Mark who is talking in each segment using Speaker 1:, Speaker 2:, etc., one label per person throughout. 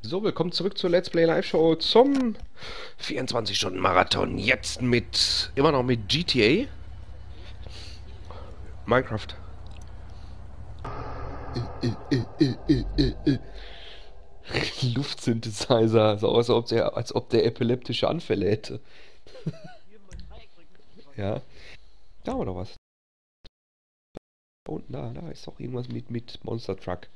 Speaker 1: So, willkommen zurück zur Let's Play Live Show zum 24-Stunden-Marathon. Jetzt immer noch mit GTA, Minecraft. Luftsynthesizer, so aus, als ob der epileptische Anfälle hätte. Ja. Da oder was? Da unten, da ist doch irgendwas mit Monster Truck.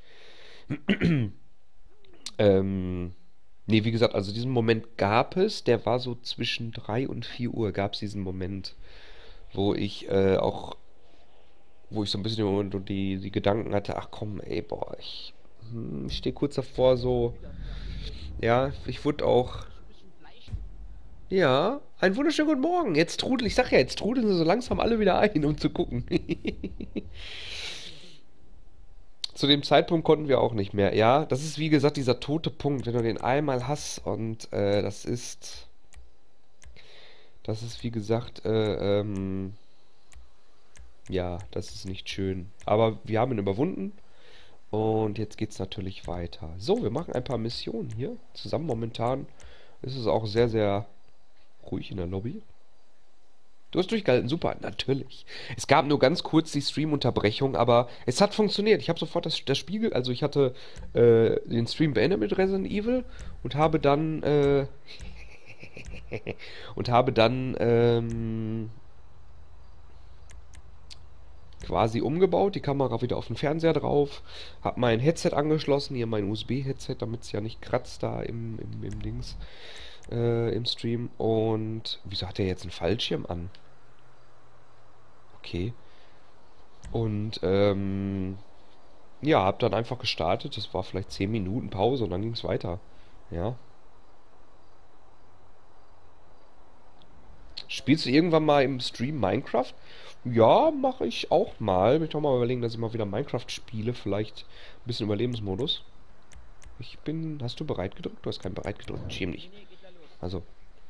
Speaker 1: Nee, wie gesagt, also diesen Moment gab es, der war so zwischen 3 und 4 Uhr, gab es diesen Moment, wo ich wo ich so ein bisschen die Gedanken hatte, ach komm, ey, boah, ich stehe kurz davor, so, ja, ich wurde auch, ja, einen wunderschönen guten Morgen, ich sag ja, jetzt trudeln sie so langsam alle wieder ein, um zu gucken. Zu dem Zeitpunkt konnten wir auch nicht mehr, ja, das ist wie gesagt dieser tote Punkt, wenn du den einmal hast und das ist wie gesagt, ja, das ist nicht schön. Aber wir haben ihn überwunden. Und jetzt geht's natürlich weiter. So, wir machen ein paar Missionen hier zusammen. Momentan ist es auch sehr, sehr ruhig in der Lobby. Du hast durchgehalten, super, natürlich. Es gab nur ganz kurz die Stream-Unterbrechung, aber es hat funktioniert. Ich habe sofort das Spiel, also ich hatte den Stream beendet mit Resident Evil und habe dann und habe dann quasi umgebaut, die Kamera wieder auf den Fernseher drauf, habe mein Headset angeschlossen, hier mein USB-Headset, damit es ja nicht kratzt da im Dings, im Stream. Und wieso hat der jetzt einen Fallschirm an? Okay. Und ja, habe dann einfach gestartet, das war vielleicht 10 Minuten Pause und dann ging es weiter. Ja. Spielst du irgendwann mal im Stream Minecraft? Ja, mache ich auch mal. Ich will doch mal überlegen, dass ich mal wieder Minecraft spiele. Vielleicht ein bisschen Überlebensmodus. Hast du bereit gedrückt? Du hast keinen bereit gedrückt. Schäm dich. Also.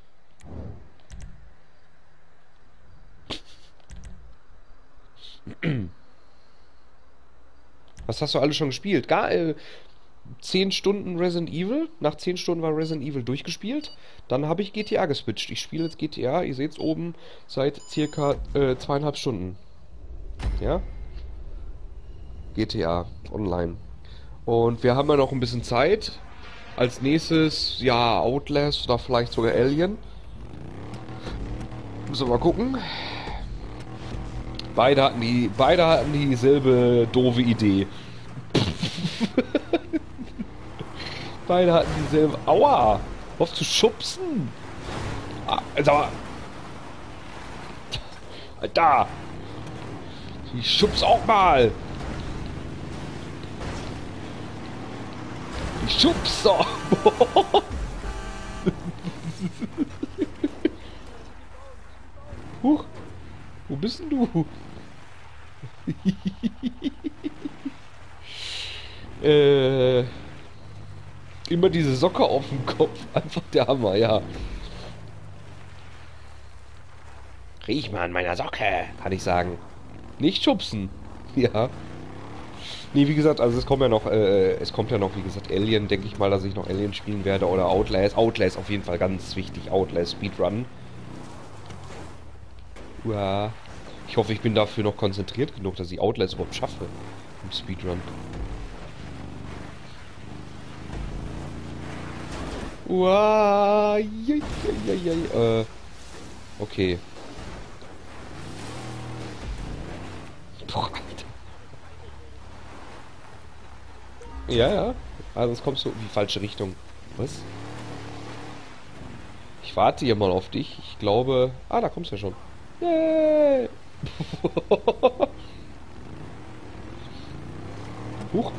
Speaker 1: Was hast du alles schon gespielt? 10 Stunden Resident Evil. Nach 10 Stunden war Resident Evil durchgespielt. Dann habe ich GTA geswitcht. Ich spiele jetzt GTA. Ihr seht es oben seit circa 2,5 Stunden. Ja? GTA Online. Und wir haben ja noch ein bisschen Zeit. Als nächstes, ja, Outlast oder vielleicht sogar Alien. Müssen wir mal gucken. Beide hatten dieselbe doofe Idee. Beide hatten dieselbe. Aua! Auf zu schubsen! Ah, Alter! Alter! Ich schubs auch mal! Ich schubs doch! Huch! Wo bist denn du? Immer diese Socke auf dem Kopf. Einfach der Hammer, ja. Riech mal an meiner Socke, kann ich sagen. Nicht schubsen. Ja. Nee, wie gesagt, also es kommt ja noch, wie gesagt, Alien, denke ich mal, dass ich noch Alien spielen werde oder Outlast. Outlast auf jeden Fall ganz wichtig. Outlast Speedrun. Uah. Ich hoffe, ich bin dafür noch konzentriert genug, dass ich Outlast überhaupt schaffe. Im Speedrun. Uah. Okay. Boah, Alter. Ja. Also es kommst du in die falsche Richtung. Was? Ich warte hier mal auf dich. Ich glaube... Ah, da kommst du ja schon. Yay! Huch.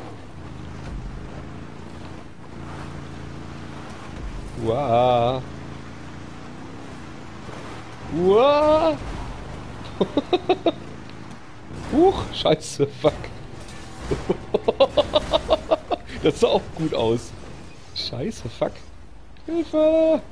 Speaker 1: Uah. Uah. Huch. Scheiße. Fuck. Das sah auch gut aus. Scheiße. Fuck. Hilfe.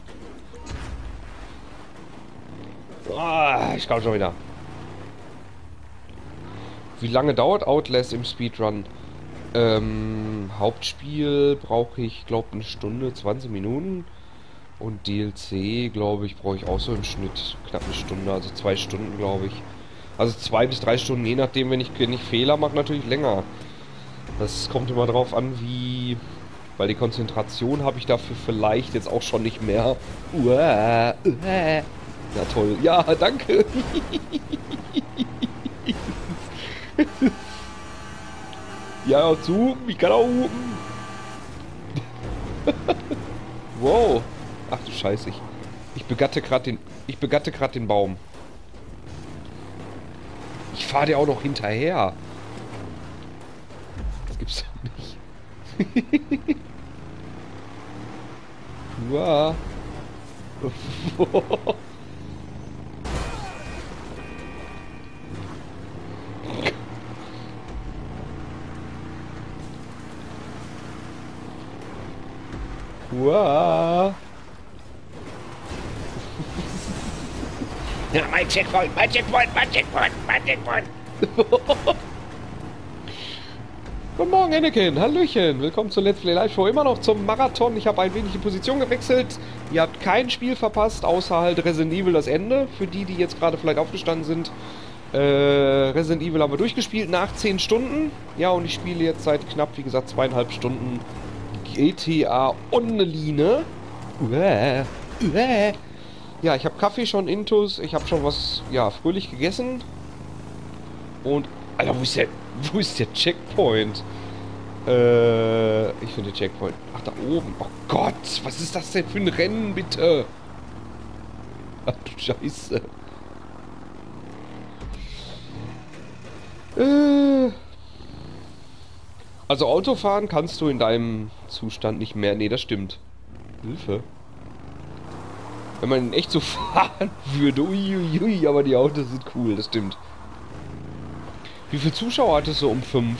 Speaker 1: Ah, ich komme schon wieder. Wie lange dauert Outlast im Speedrun? Hauptspiel brauche ich, glaube eine Stunde, 20 Minuten. Und DLC, glaube ich, brauche ich auch so im Schnitt knapp eine Stunde, also 2 Stunden, glaube ich. Also 2 bis 3 Stunden, je nachdem, wenn ich Fehler mache, natürlich länger. Das kommt immer drauf an, wie... Weil die Konzentration habe ich dafür vielleicht jetzt auch schon nicht mehr. Uah, uah. Ja, toll. Ja, danke. Ja, hör zu. Ich kann auch hupen. Wow. Ach du Scheiße. Ich begatte gerade den Baum. Ich fahre dir auch noch hinterher. Das gibt's doch nicht. Uah. Uah.
Speaker 2: Ja, mein Checkpoint, mein Checkpoint, mein Checkpoint, mein Checkpoint.
Speaker 1: Guten Morgen, Anakin. Hallöchen. Willkommen zu Let's Play Live Show. Immer noch zum Marathon. Ich habe ein wenig die Position gewechselt. Ihr habt kein Spiel verpasst, außer halt Resident Evil das Ende. Für die, die jetzt gerade vielleicht aufgestanden sind. Resident Evil haben wir durchgespielt nach 10 Stunden. Ja, und ich spiele jetzt seit knapp, wie gesagt, 2,5 Stunden GTA Online. Ja, ich habe Kaffee schon intus. Ich habe schon was, ja, fröhlich gegessen. Und, Alter, wo ist der Checkpoint? Ich finde Checkpoint. Ach, da oben. Oh Gott, was ist das denn für ein Rennen, bitte? Ach du Scheiße. Also Autofahren kannst du in deinem Zustand nicht mehr. Nee, das stimmt. Hilfe. Wenn man in echt so fahren würde. Uiuiui, aber die Autos sind cool, das stimmt. Wie viele Zuschauer hattest du um 5?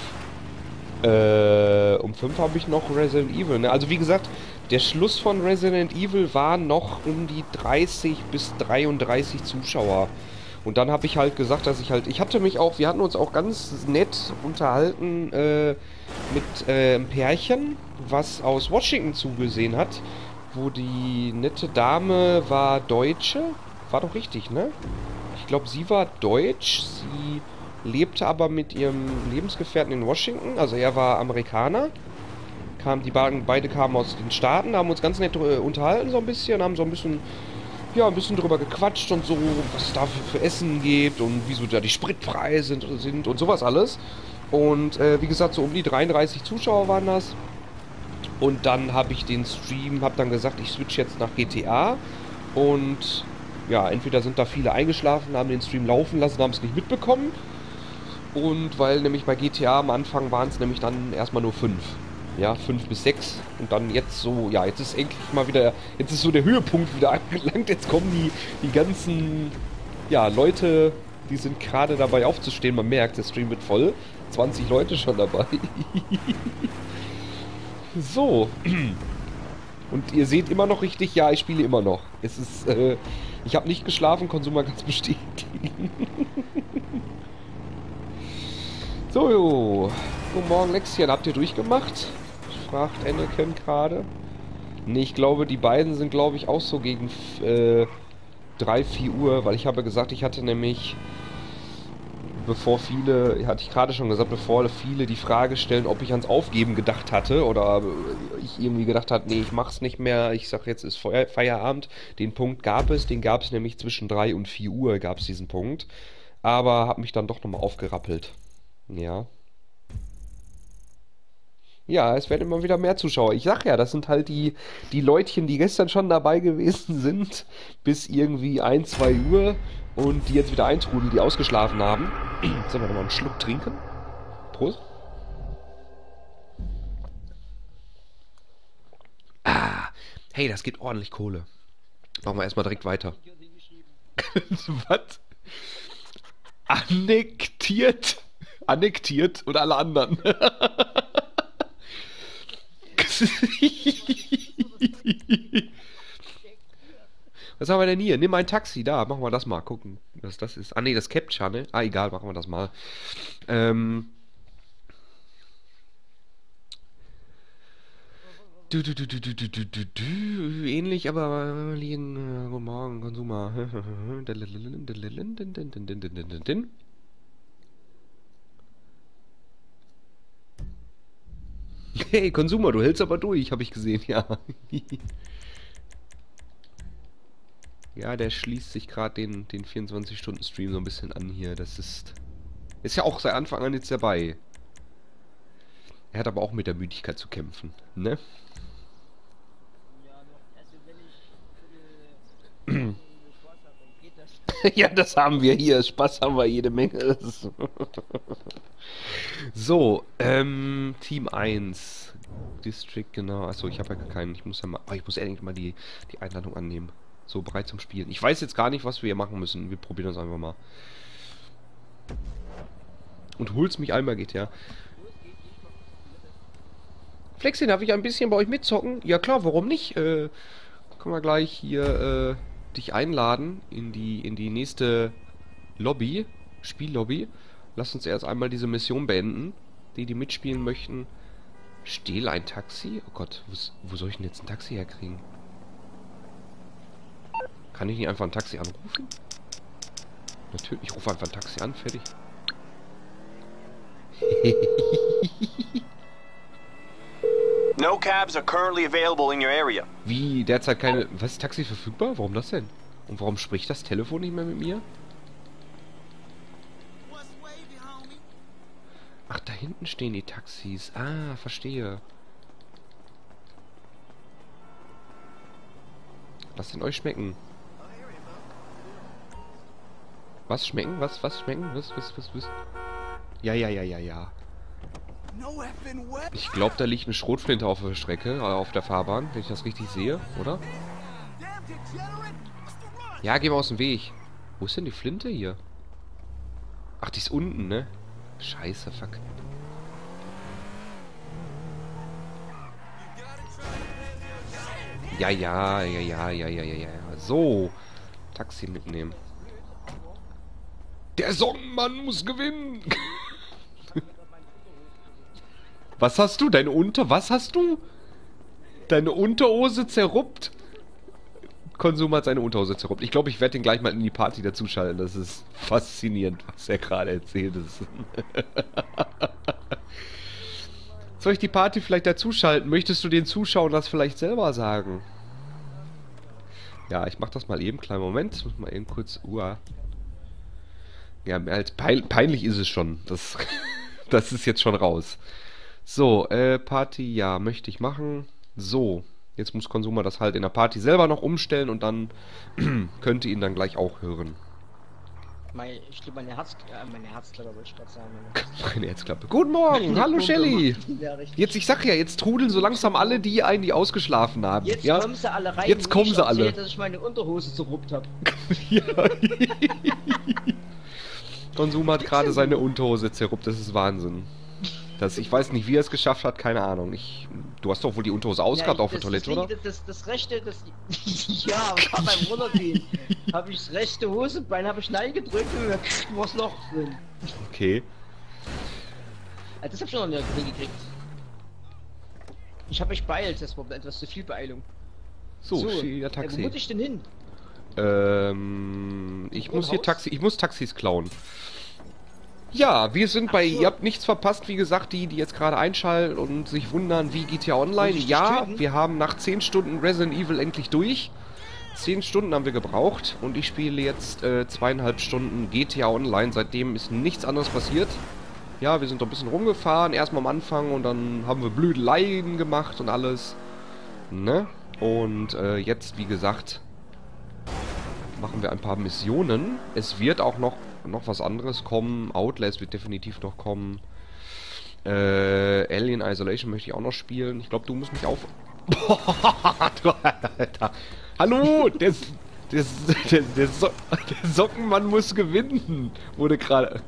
Speaker 1: Um 5 habe ich noch Resident Evil, ne? Also wie gesagt, der Schluss von Resident Evil war noch um die 30 bis 33 Zuschauer. Und dann habe ich halt gesagt, dass ich halt... Ich hatte mich auch... Wir hatten uns auch ganz nett unterhalten mit einem Pärchen, was aus Washington zugesehen hat. Wo die nette Dame war Deutsche. War doch richtig, ne? Ich glaube, sie war deutsch. Sie lebte aber mit ihrem Lebensgefährten in Washington. Also er war Amerikaner. Beide kamen aus den Staaten, haben uns ganz nett unterhalten so ein bisschen, haben so ein bisschen, ja, ein bisschen drüber gequatscht und so, was es da für Essen gibt und wieso da die Spritpreise sind und sowas alles. Und wie gesagt, so um die 33 Zuschauer waren das. Und dann habe ich den Stream, habe dann gesagt, ich switch jetzt nach GTA. Und ja, entweder sind da viele eingeschlafen, haben den Stream laufen lassen, haben es nicht mitbekommen. Und weil nämlich bei GTA am Anfang waren es nämlich dann erstmal nur 5. Ja, 5 bis 6. Und dann jetzt so, ja, jetzt ist endlich mal wieder, jetzt ist so der Höhepunkt wieder angelangt. Jetzt kommen die ganzen, ja, Leute, die sind gerade dabei aufzustehen. Man merkt, der Stream wird voll. 20 Leute schon dabei. So. Und ihr seht immer noch richtig, ja, ich spiele immer noch. Es ist, ich habe nicht geschlafen, Konsumer kann es bestätigen. So, guten Morgen, Lexchen. Habt ihr durchgemacht? Fragt Anakin gerade. Nee, ich glaube, die beiden sind, glaube ich, auch so gegen 3, 4 Uhr, weil ich habe gesagt, ich hatte nämlich, hatte ich gerade schon gesagt, bevor viele die Frage stellen, ob ich ans Aufgeben gedacht hatte oder ich irgendwie gedacht hatte, nee, ich mach's nicht mehr, ich sag jetzt ist Feierabend. Den Punkt den gab es nämlich zwischen 3 und 4 Uhr gab es diesen Punkt. Aber habe mich dann doch nochmal aufgerappelt. Ja. Ja, es werden immer wieder mehr Zuschauer. Ich sag ja, das sind halt die Leutchen, die gestern schon dabei gewesen sind, bis irgendwie 1, 2 Uhr und die jetzt wieder eintrudeln, die ausgeschlafen haben. Sollen wir nochmal einen Schluck trinken? Prost. Ah, hey, das gibt ordentlich Kohle. Machen wir erstmal direkt weiter. Was? Annektiert? Annektiert und alle anderen. Was haben wir denn hier? Nimm ein Taxi, da, machen wir das mal, gucken, was das ist. Ah ne, das Captcha, ne? Ah, egal, machen wir das mal. Ähnlich, aber liegen. Guten Morgen, Konsumer. Hey, Konsumer, du hältst aber durch, habe ich gesehen, ja. Ja, der schließt sich gerade den 24-Stunden-Stream so ein bisschen an hier. Das ist ja auch seit Anfang an jetzt dabei. Er hat aber auch mit der Müdigkeit zu kämpfen, ne?
Speaker 3: Ja, noch, also wenn ich Spaß habe, dann geht das.
Speaker 1: Ja, das haben wir hier. Spaß haben wir jede Menge. So, Team 1. District, genau. Achso, ich habe ja gar keinen. Ich muss ja mal. Oh, ich muss endlich mal die Einladung annehmen. So, bereit zum Spielen. Ich weiß jetzt gar nicht, was wir hier machen müssen. Wir probieren das einfach mal. Und hol's mich einmal geht, ja. Flexi, darf ich ein bisschen bei euch mitzocken? Ja klar, warum nicht? Können wir gleich hier dich einladen in die nächste Lobby, Spiellobby. Lass uns erst einmal diese Mission beenden. Die mitspielen möchten. Stehl ein Taxi? Oh Gott, wo soll ich denn jetzt ein Taxi herkriegen? Kann ich nicht einfach ein Taxi anrufen? Natürlich, ich rufe einfach ein Taxi an, fertig.
Speaker 4: No cabs are currently available in your area.
Speaker 1: Wie, derzeit keine... Was, Taxi verfügbar? Warum das denn? Und warum spricht das Telefon nicht mehr mit mir? Ach, da hinten stehen die Taxis. Ah, verstehe. Lasst ihn euch schmecken. Was schmecken? Was schmecken? Was? Ja. Ich glaube, da liegt eine Schrotflinte auf der Strecke, auf der Fahrbahn, wenn ich das richtig sehe, oder? Ja, geh mal aus dem Weg. Wo ist denn die Flinte hier? Ach, die ist unten, ne? Scheiße, fuck. Ja. So. Taxi mitnehmen. Der Songmann muss gewinnen. Was hast du? Was hast du? Deine Unterhose zerruppt? Konsum hat seine Unterhose zerruppt. Ich glaube, ich werde den gleich mal in die Party dazuschalten. Das ist faszinierend, was er gerade erzählt ist. Soll ich die Party vielleicht dazuschalten? Möchtest du den Zuschauern das vielleicht selber sagen? Ja, ich mach das mal eben. Kleinen Moment. Ich muss mal eben kurz... Ja, mehr als peinlich ist es schon. Das ist jetzt schon raus. So, Party, ja, möchte ich machen. So, jetzt muss Konsumer das halt in der Party selber noch umstellen und dann könnte ihn dann gleich auch hören.
Speaker 3: Ich glaube, meine Herzklappe wollte ich gerade sagen.
Speaker 1: Meine Herzklappe. Guten Morgen, hallo Shelly.
Speaker 3: Ja, richtig.
Speaker 1: Jetzt, ich sag ja, jetzt trudeln so langsam alle die ein, die ausgeschlafen haben.
Speaker 3: Jetzt
Speaker 1: ja?
Speaker 3: kommen sie alle rein.
Speaker 1: Jetzt kommen sie alle.
Speaker 3: Dass ich meine Unterhose zerruppt habe.
Speaker 1: Ja. Konsumer hat gerade seine Unterhose zerruppt, das ist Wahnsinn. Ich weiß nicht, wie er es geschafft hat, keine Ahnung. Du hast doch wohl die Unterhose ausgehabt auf der Toilette, oder?
Speaker 3: Das rechte, ja, aber beim Runtergehen habe ich das rechte Hosenbein, habe ich Nein gedrückt und da war das Loch drin.
Speaker 1: Okay.
Speaker 3: Also das habe ich noch nicht hingekriegt. Ich habe mich beeilt, das war etwas zu viel Beeilung.
Speaker 1: So, ja, Taxi.
Speaker 3: Wo muss ich denn hin?
Speaker 1: Ich muss hier Taxis klauen. Ja, wir sind bei, ihr habt nichts verpasst, wie gesagt, die jetzt gerade einschalten und sich wundern, wie GTA Online. Ja, wir haben nach 10 Stunden Resident Evil endlich durch. 10 Stunden haben wir gebraucht und ich spiele jetzt 2,5 Stunden GTA Online. Seitdem ist nichts anderes passiert. Ja, wir sind doch ein bisschen rumgefahren, erstmal am Anfang und dann haben wir Blödeleien gemacht und alles. Ne? Und jetzt, wie gesagt, machen wir ein paar Missionen. Es wird auch noch was anderes kommen. Outlast wird definitiv noch kommen. Alien Isolation möchte ich auch noch spielen. Ich glaube, du musst mich auf... Alter. Hallo! Der Sockenmann muss gewinnen. Wurde gerade...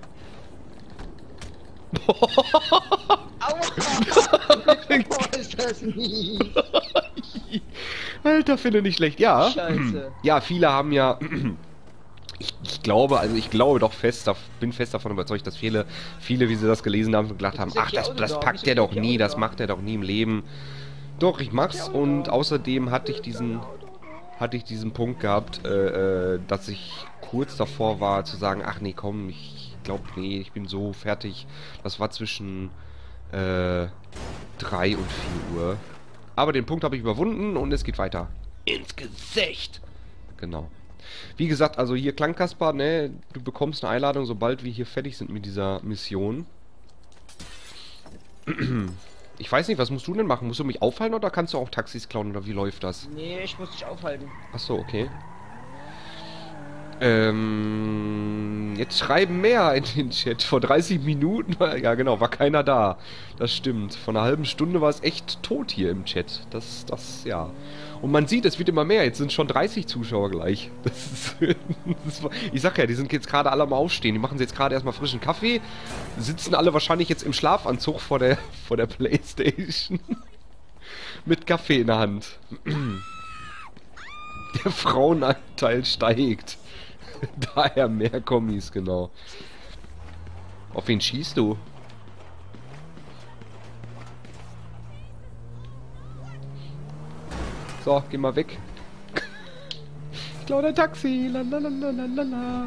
Speaker 3: Aua! Ist das mies?
Speaker 1: Alter, finde nicht schlecht. Ja.
Speaker 3: Scheiße.
Speaker 1: Ja, viele haben ja... Ich glaube doch bin fest davon überzeugt, dass viele, wie sie das gelesen haben, gedacht haben, ach, das packt er doch nie, das macht er doch nie im Leben. Doch, ich mach's und außerdem hatte ich diesen Punkt gehabt, dass ich kurz davor war zu sagen, ach nee, komm, ich glaube, nee, ich bin so fertig. Das war zwischen 3 und 4 Uhr. Aber den Punkt habe ich überwunden und es geht weiter. Ins Gesicht! Genau. Wie gesagt, also hier Klangkasper, ne, du bekommst eine Einladung, sobald wir hier fertig sind mit dieser Mission. Ich weiß nicht, was musst du denn machen? Musst du mich aufhalten oder kannst du auch Taxis klauen oder wie läuft das?
Speaker 3: Nee, ich muss dich aufhalten.
Speaker 1: Achso, okay. Jetzt schreiben mehr in den Chat. Vor 30 Minuten, ja genau, war keiner da. Das stimmt. Vor einer halben Stunde war es echt tot hier im Chat. Ja. Und man sieht, es wird immer mehr. Jetzt sind schon 30 Zuschauer gleich. Ich sag ja, die sind jetzt gerade alle am Aufstehen. Die machen jetzt gerade erstmal frischen Kaffee. Sitzen alle wahrscheinlich jetzt im Schlafanzug vor der Playstation. Mit Kaffee in der Hand. Der Frauenanteil steigt. Daher mehr Kommis, genau. Auf wen schießt du? So, geh mal weg. Ich klau dein Taxi. Lalalala.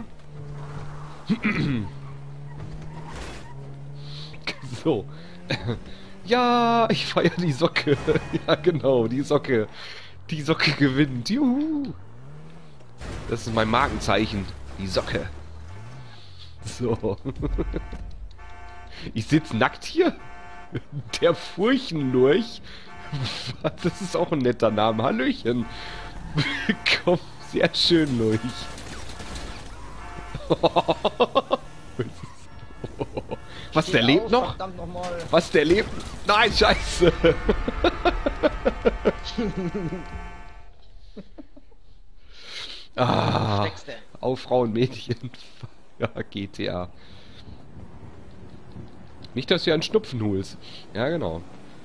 Speaker 1: So. Ja, ich feiere die Socke. Ja, genau, die Socke. Die Socke gewinnt. Juhu. Das ist mein Markenzeichen. Die Socke. So. Ich sitze nackt hier. Der Furchenlurch. Das ist auch ein netter Name. Hallöchen. Komm, sehr schön, Lurch. Was, der lebt noch? Was, der lebt? Nein, scheiße. Ah, auf Frauen, Mädchen. Ja, GTA. Nicht, dass du einen Schnupfen holst. Ja, genau.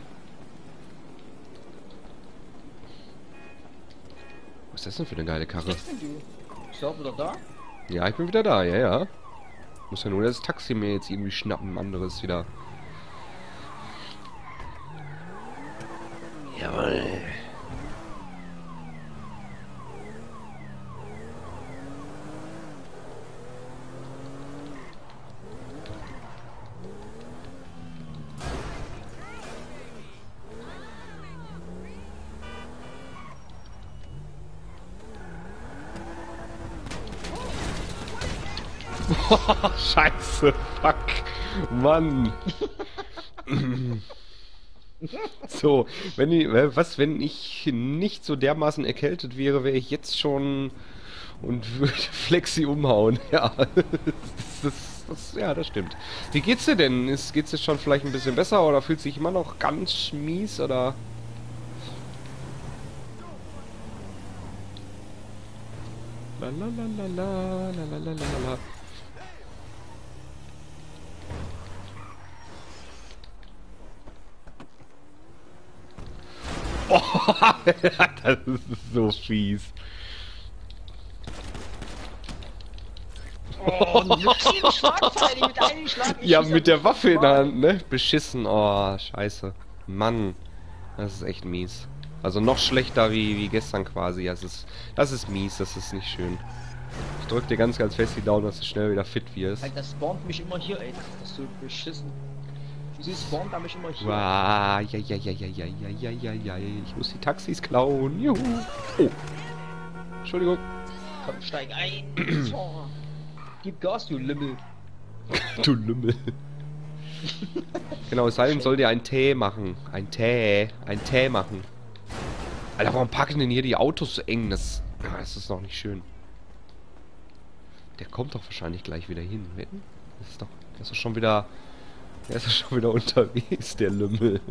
Speaker 1: Was ist das denn für eine geile Karre?
Speaker 3: Bist du auch wieder da?
Speaker 1: Ja, ich bin wieder da, ja, ja. Muss ja nur das Taxi mir jetzt irgendwie schnappen, anderes wieder. Jawohl. Scheiße, fuck, Mann. So, wenn ich nicht so dermaßen erkältet wäre, wäre ich jetzt schon und würde Flexi umhauen. Ja, ja, das stimmt. Wie geht's dir denn? Geht's dir schon vielleicht ein bisschen besser oder fühlt sich immer noch ganz mies oder? La la la la la la la la la. Oh, das ist so fies.
Speaker 3: Oh, mit Schlagpfeil, mit einem Schlag.
Speaker 1: Ja, mit der Waffe in der Hand, ne? Beschissen. Oh, scheiße. Mann. Das ist echt mies. Also noch schlechter wie gestern quasi. Das ist mies, das ist nicht schön. Ich drück dir ganz, ganz fest die Daumen, dass du schnell wieder fit wirst.
Speaker 3: Alter, das spawnt mich immer hier, ey. Das ist so beschissen. Wieso spawnt er mich immer hier?
Speaker 1: Wow, ja. Ich muss die Taxis klauen. Juhu. Oh. Entschuldigung.
Speaker 3: Komm, steig ein. So. Gib Gas, du Lümmel.
Speaker 1: Du Lümmel. Genau, Silent soll dir einen Tee machen. Ein Tee machen. Alter, warum packen denn hier die Autos so eng? Das ist noch nicht schön. Der kommt doch wahrscheinlich gleich wieder hin. Wetten? Der ist doch schon wieder unterwegs, der Lümmel.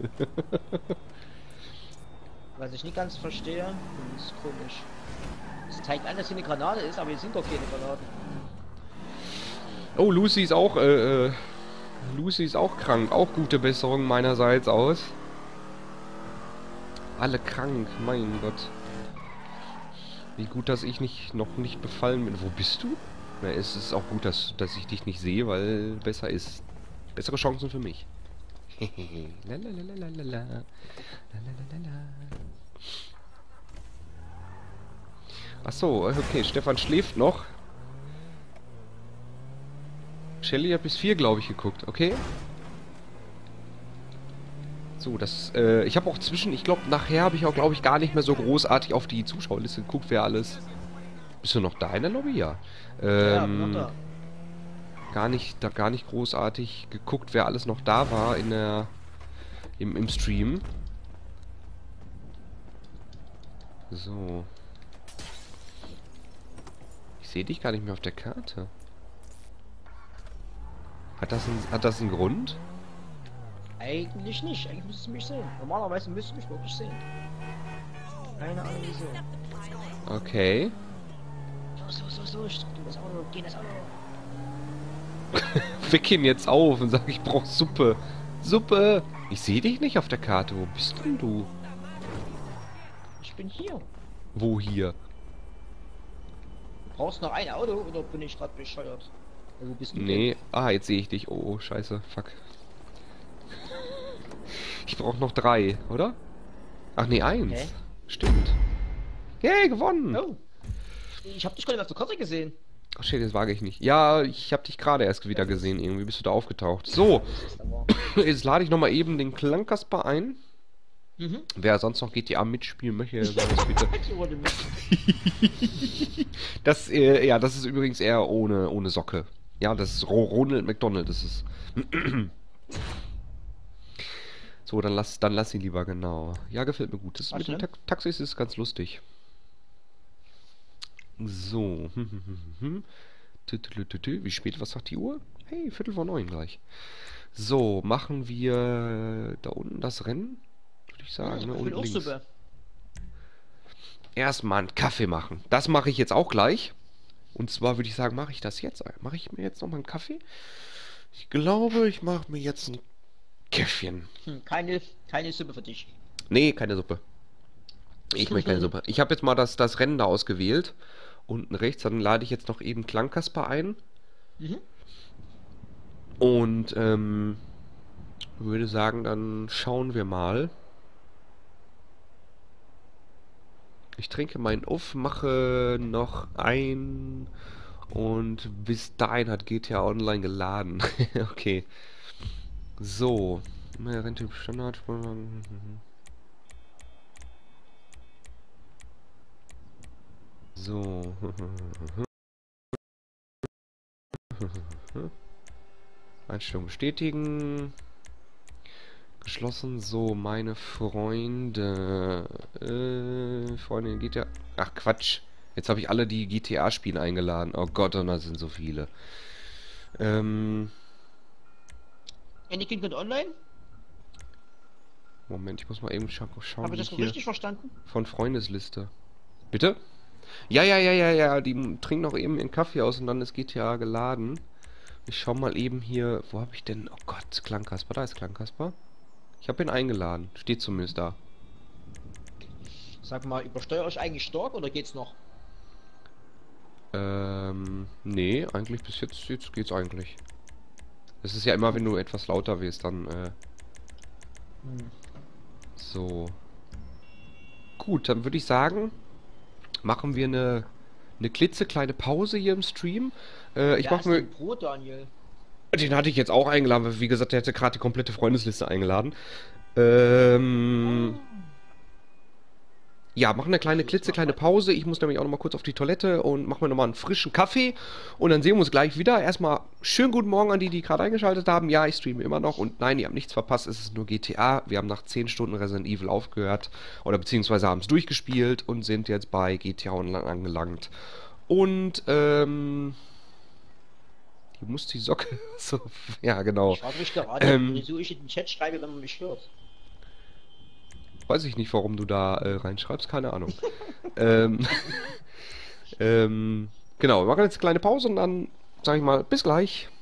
Speaker 3: Was ich nicht ganz verstehe, das ist komisch. Es zeigt an, dass hier eine Granate ist, aber hier sind doch keine Granaten.
Speaker 1: Oh, Lucy ist auch krank. Auch gute Besserung meinerseits aus. Alle krank, mein Gott. Wie gut, dass ich noch nicht befallen bin. Wo bist du? Na, es ist auch gut, dass ich dich nicht sehe, weil besser ist. Bessere Chancen für mich. Lalalala. Lalalala. Ach so, okay, Stefan schläft noch. Shelly hat bis 4, glaube ich, geguckt, okay? So, ich habe auch ich glaube, nachher habe ich auch, glaube ich, gar nicht mehr so großartig auf die Zuschauerliste geguckt, wer alles... Bist du noch da in der Lobby? Ja.
Speaker 3: Ja, bin noch da.
Speaker 1: Gar nicht großartig geguckt, wer alles noch da war im Stream. So. Ich sehe dich gar nicht mehr auf der Karte. Hat das einen Grund?
Speaker 3: Eigentlich nicht. Eigentlich müsstest du mich sehen. Normalerweise müsstest du mich wirklich sehen. Keine Ahnung wieso.
Speaker 1: Okay.
Speaker 3: So, ich drück das Auto, geh das Auto.
Speaker 1: Weck ihn jetzt auf und sag, ich brauch Suppe. Suppe! Ich sehe dich nicht auf der Karte. Wo bist denn du?
Speaker 3: Ich bin hier.
Speaker 1: Wo hier?
Speaker 3: Du brauchst noch ein Auto oder bin ich gerade bescheuert? Wo bist du
Speaker 1: Nee. Ah, jetzt sehe ich dich. Oh, scheiße. Fuck. Ich brauche noch 3, oder? Ach nee, 1.
Speaker 3: Hä?
Speaker 1: Stimmt. Yay, gewonnen!
Speaker 3: denn? Oh. Ich hab dich gerade auf der Karte gesehen.
Speaker 1: Ach shit, das wage ich nicht. Ja, ich habe dich gerade erst wieder gesehen. Irgendwie bist du da aufgetaucht. So, jetzt lade ich nochmal eben den Klangkasper ein.
Speaker 3: Mhm.
Speaker 1: Wer sonst noch GTA mitspielen möchte, soll das bitte. Das ist übrigens eher ohne Socke. Ja, das ist Ronald McDonald, das ist. So, dann lass ihn lieber, genau. Ja, gefällt mir gut. Das mit den Taxis ist ganz lustig. So. Wie spät? Was sagt die Uhr? Hey, 8:45 gleich. So, machen wir da unten das Rennen? Würde ich sagen, ne?
Speaker 3: Ich
Speaker 1: Und
Speaker 3: will auch
Speaker 1: links.
Speaker 3: Suppe.
Speaker 1: Erstmal einen Kaffee machen. Das mache ich jetzt auch gleich. Und zwar würde ich sagen, mache ich das jetzt? Mache ich mir jetzt nochmal einen Kaffee? Ich glaube, ich mache mir jetzt ein Käffchen.
Speaker 3: Keine Suppe für dich.
Speaker 1: Nee, keine Suppe. Ich möchte keine Suppe. Ich habe jetzt mal das Rennen da ausgewählt. Unten rechts, dann lade ich jetzt noch eben Klangkasper ein.
Speaker 3: Mhm.
Speaker 1: Und würde sagen, dann schauen wir mal. Ich trinke meinen Uff, mache noch ein und bis dahin hat GTA Online geladen. Okay. So. Renntyp Standard. So. Einstellung bestätigen. Geschlossen. So, meine Freunde. Freunde GTA. Ach, Quatsch. Jetzt habe ich alle die GTA-Spiele eingeladen. Oh Gott, und da sind so viele.
Speaker 3: Anakin kommt online?
Speaker 1: Moment, ich muss mal eben schauen,
Speaker 3: Habe
Speaker 1: wie
Speaker 3: ich das
Speaker 1: hier
Speaker 3: richtig verstanden?
Speaker 1: von Freundesliste. Bitte? Ja. Die trinken noch eben ihren Kaffee aus und dann ist GTA geladen. Ich schau mal eben hier. Wo habe ich denn? Oh Gott, Klangkasper. Da ist Klangkasper. Ich habe ihn eingeladen. Steht zumindest da.
Speaker 3: Sag mal, übersteuere ich eigentlich stark oder geht's noch?
Speaker 1: Nee, eigentlich bis jetzt geht's eigentlich. Es ist ja immer, wenn du etwas lauter wirst, dann, so. Gut, dann würde ich sagen, machen wir eine klitzekleine Pause hier im Stream. Ich mache mir...
Speaker 3: Pro, Daniel.
Speaker 1: Den hatte ich jetzt auch eingeladen, weil wie gesagt, der hätte gerade die komplette Freundesliste eingeladen. Ja, machen eine klitzekleine Pause. Ich muss nämlich auch noch mal kurz auf die Toilette und machen mir noch mal einen frischen Kaffee. Und dann sehen wir uns gleich wieder. Erstmal schönen guten Morgen an die gerade eingeschaltet haben. Ja, ich streame immer noch. Und nein, ihr habt nichts verpasst. Es ist nur GTA. Wir haben nach 10 Stunden Resident Evil aufgehört. Oder beziehungsweise haben es durchgespielt und sind jetzt bei GTA Online angelangt. Und, hier muss die Socke. So, ja, genau.
Speaker 3: Ich frage mich gerade, wieso ich in den Chat schreibe, wenn man mich hört.
Speaker 1: Weiß ich nicht, warum du da reinschreibst, keine Ahnung. Genau, wir machen jetzt eine kleine Pause und dann sage ich mal, bis gleich.